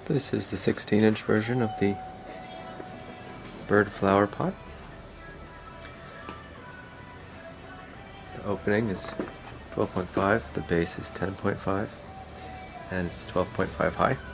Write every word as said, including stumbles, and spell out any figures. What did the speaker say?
This is the sixteen inch version of the bird flower pot. The opening is twelve point five, the base is ten point five, and it's twelve point five high.